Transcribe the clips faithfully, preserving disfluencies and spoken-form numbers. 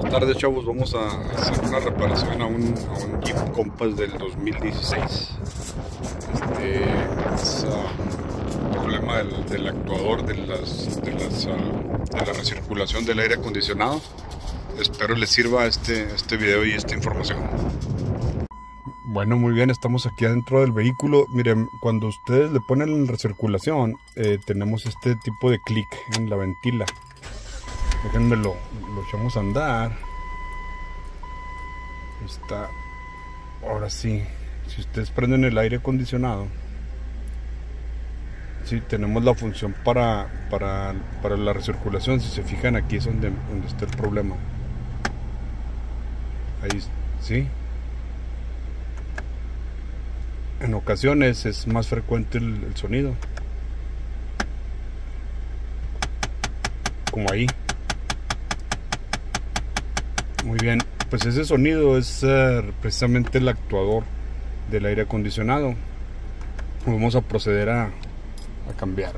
Buenas tardes, chavos. Vamos a hacer una reparación a un, a un Jeep Compass del dos mil dieciséis. Este es uh, un problema del, del actuador de, las, de, las, uh, de la recirculación del aire acondicionado. Espero les sirva este, este video y esta información. Bueno, muy bien, estamos aquí adentro del vehículo. Miren, cuando ustedes le ponen en recirculación, eh, tenemos este tipo de clic en la ventila. Déjenme lo, lo echamos a andar. Ahí está. Ahora sí, si ustedes prenden el aire acondicionado, sí, tenemos la función para, para, para la recirculación. Si se fijan, aquí es donde, donde está el problema. Ahí, sí. En ocasiones es más frecuente el, el sonido, como ahí. Muy bien, pues ese sonido es uh, precisamente el actuador del aire acondicionado. Vamos a proceder a, a cambiarlo.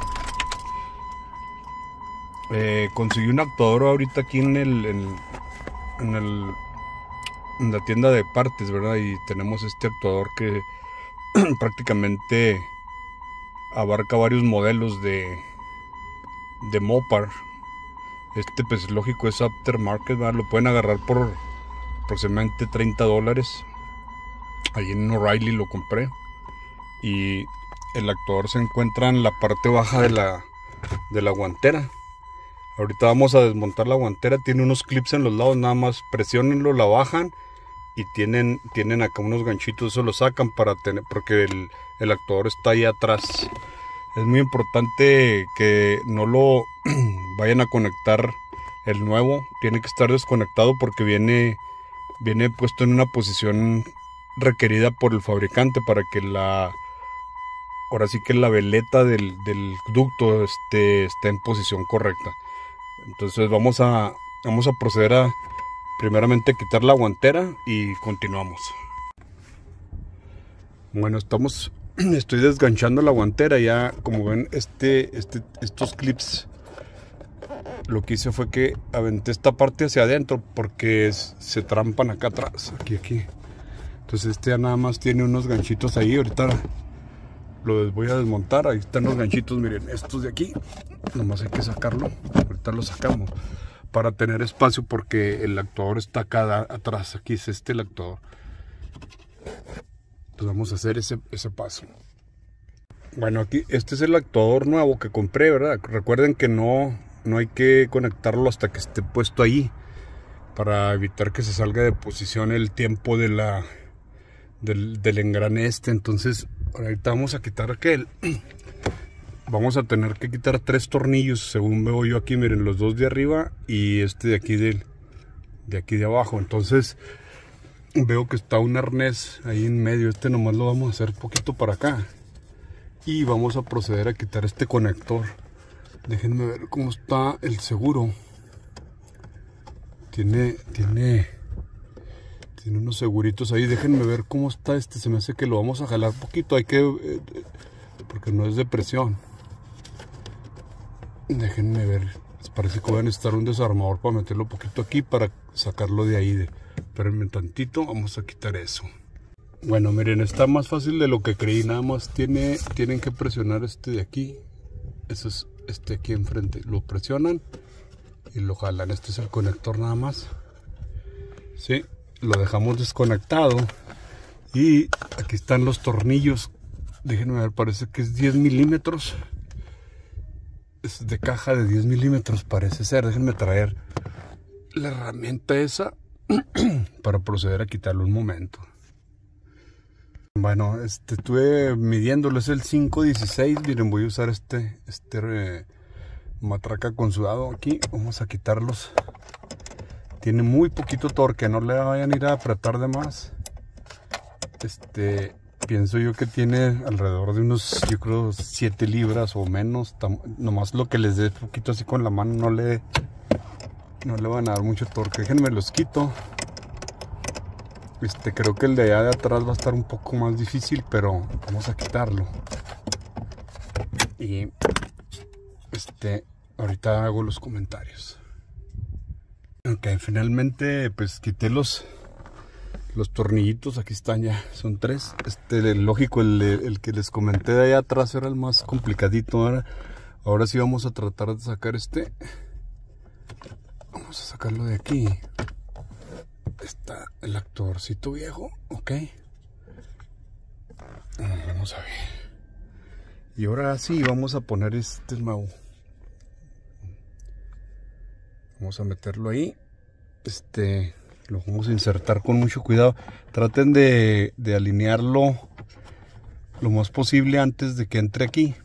Eh, conseguí un actuador ahorita aquí en el, en, en el en la tienda de partes, ¿verdad? Y tenemos este actuador que prácticamente abarca varios modelos de de Mopar. Este, pues lógico, es aftermarket, ¿verdad? Lo pueden agarrar por aproximadamente treinta dólares. Ahí en O'Reilly lo compré. Y el actuador se encuentra en la parte baja de la, de la guantera. Ahorita vamos a desmontar la guantera. Tiene unos clips en los lados, nada más presionenlo, la bajan. Y tienen, tienen acá unos ganchitos, eso lo sacan para tener, porque el, el actuador está ahí atrás. Es muy importante que no lo vayan a conectar el nuevo. Tiene que estar desconectado porque viene, viene puesto en una posición requerida por el fabricante para que la, ahora sí que la veleta del, del ducto esté, esté en posición correcta. Entonces vamos a, vamos a proceder a primeramente quitar la guantera y continuamos. Bueno, estamos... Estoy desganchando la guantera. Ya como ven, este, este, estos clips, lo que hice fue que aventé esta parte hacia adentro porque es, se trampan acá atrás, aquí, aquí. Entonces este ya nada más tiene unos ganchitos ahí. Ahorita lo voy a desmontar. Ahí están los ganchitos, miren, estos de aquí. Nomás hay que sacarlo. Ahorita lo sacamos para tener espacio porque el actuador está acá atrás. Aquí es este el actuador. Pues vamos a hacer ese, ese paso. Bueno, aquí este es el actuador nuevo que compré, ¿verdad? Recuerden que no, no hay que conectarlo hasta que esté puesto ahí, para evitar que se salga de posición el tiempo de la, del, del engrane este. Entonces ahorita vamos a quitar aquel. Vamos a tener que quitar tres tornillos, según veo yo aquí. Miren, los dos de arriba y este de aquí de, de aquí de abajo. Entonces veo que está un arnés ahí en medio. Este nomás lo vamos a hacer poquito para acá. Y vamos a proceder a quitar este conector. Déjenme ver cómo está el seguro. Tiene, tiene, tiene unos seguritos ahí. Déjenme ver cómo está este. Se me hace que lo vamos a jalar poquito. Hay que, eh, porque no es de presión. Déjenme ver. Parece que voy a necesitar un desarmador para meterlo poquito aquí para sacarlo de ahí. De, Espérenme tantito, vamos a quitar eso. Bueno, miren, está más fácil de lo que creí. Nada más tiene, tienen que presionar este de aquí. Eso es este aquí enfrente. Lo presionan y lo jalan. Este es el conector nada más. Sí, lo dejamos desconectado. Y aquí están los tornillos. Déjenme ver, parece que es diez milímetros. Es de caja de diez milímetros, parece ser. Déjenme traer la herramienta esa para proceder a quitarlo un momento. Bueno, este estuve midiéndolo, es el cinco dieciséis. Miren, voy a usar este, este eh, matraca con sudado aquí. Vamos a quitarlos. Tiene muy poquito torque, no le vayan a ir a apretar de más. Este, pienso yo que tiene alrededor de unos, yo creo, siete libras o menos. Nomás lo que les dé poquito así con la mano, no le, no le van a dar mucho torque. Déjenme los quito. Este, creo que el de allá de atrás va a estar un poco más difícil, pero vamos a quitarlo. Y este, ahorita hago los comentarios. Ok, finalmente pues quité los los tornillitos, aquí están ya, son tres. Este, lógico, el, el que les comenté de allá atrás era el más complicadito. Ahora, ahora sí vamos a tratar de sacar este. Vamos a sacarlo de aquí. Está el actuadorcito viejo, ok. Vamos a ver. Y ahora sí vamos a poner este nuevo. Vamos a meterlo ahí. Este, lo vamos a insertar con mucho cuidado. Traten de, de alinearlo lo más posible antes de que entre aquí.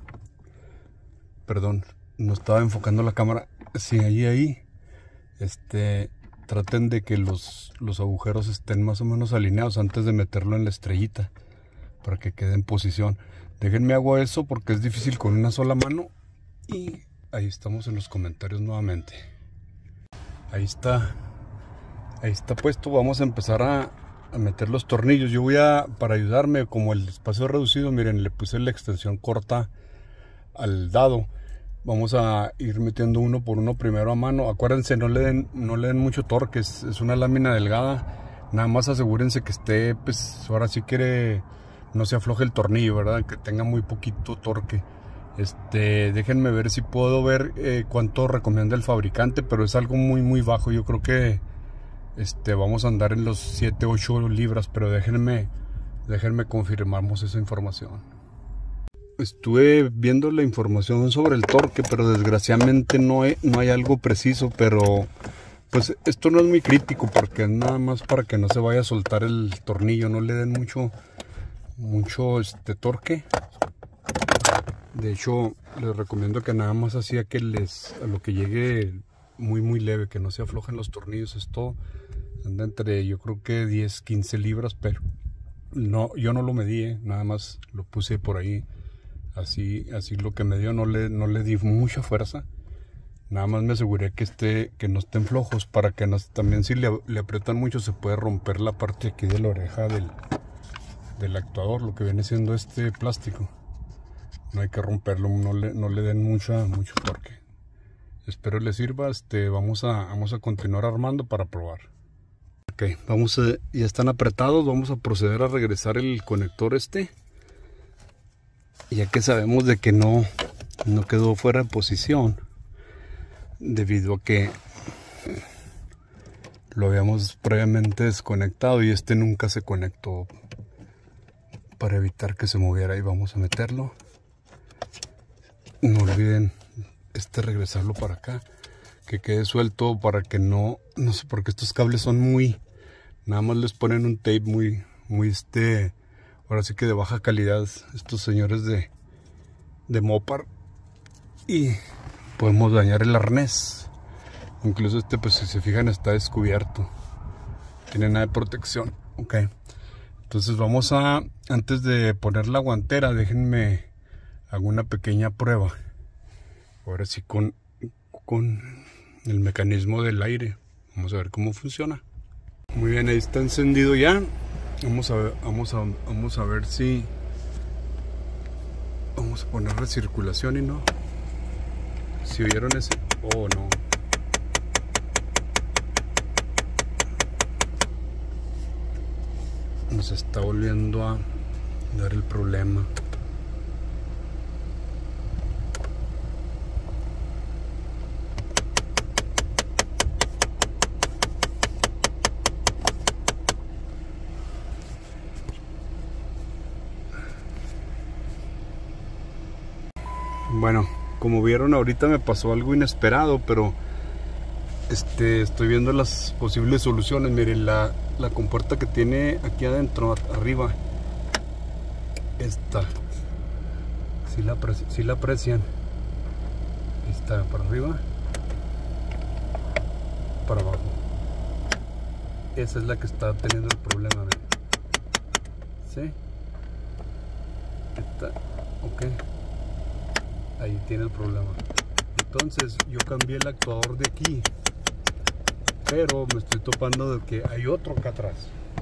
Perdón, no estaba enfocando la cámara. Sí, ahí, ahí. Este, traten de que los, los agujeros estén más o menos alineados antes de meterlo en la estrellita, para que quede en posición. Déjenme hago eso porque es difícil con una sola mano. Y ahí estamos en los comentarios nuevamente. Ahí está. Ahí está puesto. Vamos a empezar a, a meter los tornillos. Yo voy a, para ayudarme, como el espacio es reducido, miren, le puse la extensión corta al dado. Vamos a ir metiendo uno por uno primero a mano. Acuérdense, no le den, no le den mucho torque. Es, es una lámina delgada. Nada más asegúrense que esté, pues ahora sí quiere, no se afloje el tornillo, ¿verdad? Que tenga muy poquito torque. Este, déjenme ver si puedo ver eh, cuánto recomienda el fabricante, pero es algo muy muy bajo. Yo creo que este, vamos a andar en los siete ocho libras, pero déjenme, déjenme confirmamos esa información. Estuve viendo la información sobre el torque, pero desgraciadamente no hay, no hay algo preciso, pero pues esto no es muy crítico porque es nada más para que no se vaya a soltar el tornillo. No le den mucho mucho este torque. De hecho, les recomiendo que nada más así a que les a lo que llegue muy muy leve, que no se aflojen los tornillos. Esto anda entre, yo creo que diez quince libras, pero no, yo no lo medí, ¿eh? Nada más lo puse por ahí. Así, así lo que me dio, no le, no le di mucha fuerza. Nada más me aseguré que esté, que no estén flojos, para que no, también si le, le aprietan mucho se puede romper la parte aquí de la oreja del, del actuador, lo que viene siendo este plástico. No hay que romperlo, no le, no le den mucha, mucho torque. Espero les sirva. Este, vamos a, vamos a continuar armando para probar. Ok, vamos a, ya están apretados, vamos a proceder a regresar el conector este. Ya que sabemos de que no, no quedó fuera de posición, debido a que lo habíamos previamente desconectado y este nunca se conectó, para evitar que se moviera. Y vamos a meterlo. No olviden este regresarlo para acá, que quede suelto, para que no, no sé, porque estos cables son muy, nada más les ponen un tape muy, muy este, ahora sí que de baja calidad, estos señores de, de Mopar, y podemos dañar el arnés. Incluso este, pues si se fijan, está descubierto, tiene nada de protección. Ok, entonces vamos a, antes de poner la guantera, déjenme hago una pequeña prueba. Ahora sí con, con el mecanismo del aire. Vamos a ver cómo funciona. Muy bien, ahí está encendido ya. Vamos a ver, vamos a, vamos a ver si vamos a poner recirculación y no. Si oyeron ese, oh no. Nos está volviendo a dar el problema. Bueno, como vieron ahorita me pasó algo inesperado, pero este, estoy viendo las posibles soluciones. Miren, la, la compuerta que tiene aquí adentro, arriba, esta, si la, si la aprecian, está para arriba, para abajo. Esa es la que está teniendo el problema, miren. ¿Sí? Esta, ok. Ahí tiene el problema. Entonces yo cambié el actuador de aquí, pero me estoy topando de que hay otro acá atrás.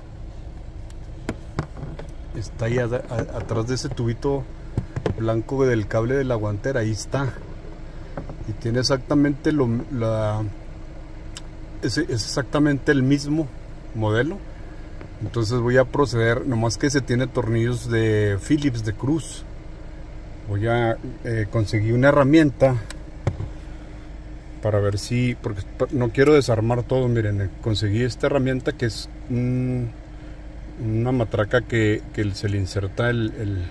Está ahí a, a, atrás de ese tubito blanco del cable de la guantera. Ahí está. Y tiene exactamente lo, la, es, es exactamente el mismo modelo. Entonces voy a proceder, nomás que se tiene tornillos de Phillips de cruz. Voy a eh, conseguir una herramienta para ver si, porque no quiero desarmar todo. Miren, conseguí esta herramienta que es un, una matraca que, que se le inserta el, el,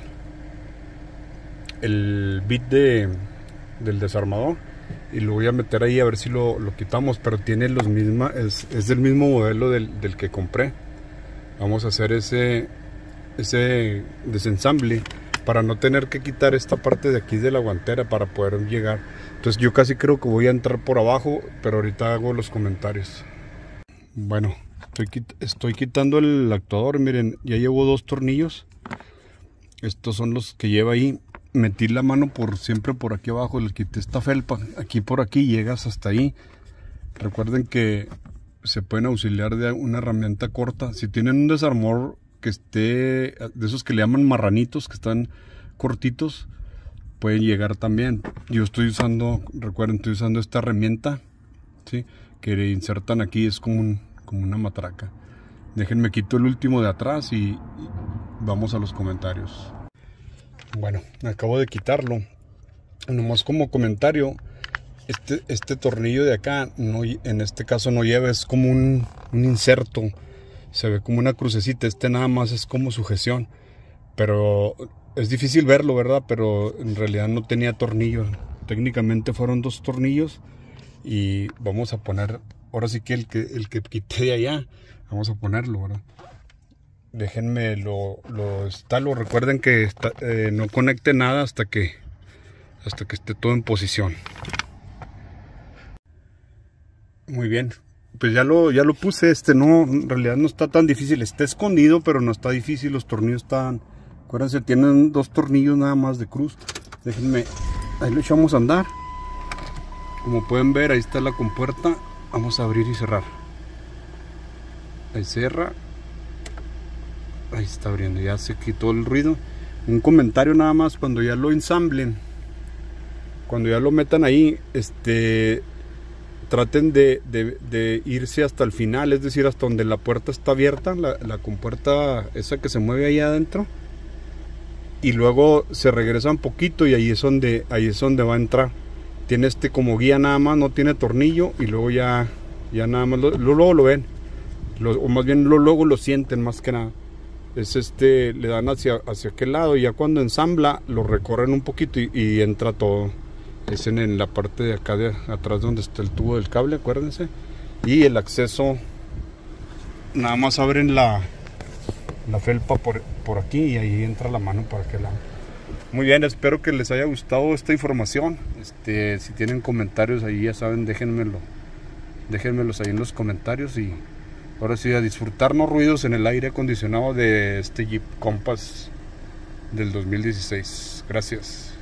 el bit de, del desarmador, y lo voy a meter ahí a ver si lo, lo quitamos, pero tiene los mismos, es, es del mismo modelo del, del que compré. Vamos a hacer ese, ese desensamble para no tener que quitar esta parte de aquí de la guantera para poder llegar. Entonces yo casi creo que voy a entrar por abajo, pero ahorita hago los comentarios. Bueno, estoy, quit estoy quitando el actuador. Miren, ya llevo dos tornillos. Estos son los que lleva ahí. Metí la mano por siempre por aquí abajo, le quité esta felpa. Aquí por aquí llegas hasta ahí. Recuerden que se pueden auxiliar de una herramienta corta. Si tienen un desarmador que esté, de esos que le llaman marranitos, que están cortitos, pueden llegar también. Yo estoy usando, recuerden, estoy usando esta herramienta, ¿sí?, que le insertan aquí, es como, un, como una matraca. Déjenme quito el último de atrás y, y vamos a los comentarios. Bueno, acabo de quitarlo. Nomás como comentario, este, este tornillo de acá, no, en este caso no lleva, es como un, un inserto. Se ve como una crucecita. Este nada más es como sujeción. Pero es difícil verlo, ¿verdad? Pero en realidad no tenía tornillos. Técnicamente fueron dos tornillos. Y vamos a poner, ahora sí que el que, el que quité de allá, vamos a ponerlo, ¿verdad? Déjenme lo, lo instalo. Recuerden que está, eh, no conecte nada hasta que, hasta que esté todo en posición. Muy bien. Pues ya lo, ya lo puse. Este no, en realidad no está tan difícil. Está escondido, pero no está difícil. Los tornillos están, acuérdense, tienen dos tornillos nada más de cruz. Déjenme, ahí lo echamos a andar. Como pueden ver, ahí está la compuerta. Vamos a abrir y cerrar. Ahí cierra. Ahí está abriendo, ya se quitó el ruido. Un comentario nada más: cuando ya lo ensamblen, cuando ya lo metan ahí, este... traten de, de, de irse hasta el final, es decir, hasta donde la puerta está abierta, la, la compuerta esa que se mueve ahí adentro, y luego se regresa un poquito y ahí es donde, ahí es donde va a entrar. Tiene este como guía nada más, no tiene tornillo, y luego ya, ya nada más, lo, luego lo ven, lo, o más bien lo, luego lo sienten más que nada. Es este, le dan hacia, hacia aquel lado, y ya cuando ensambla lo recorren un poquito y, y entra todo. Es en, en la parte de acá de atrás donde está el tubo del cable, acuérdense. Y el acceso, nada más abren la, la felpa por, por aquí y ahí entra la mano para aquel lado. Muy bien, espero que les haya gustado esta información. Este, si tienen comentarios ahí, ya saben, déjenmelo, déjenmelos ahí en los comentarios. Y ahora sí, a disfrutarnos ruidos en el aire acondicionado de este Jeep Compass del dos mil dieciséis. Gracias.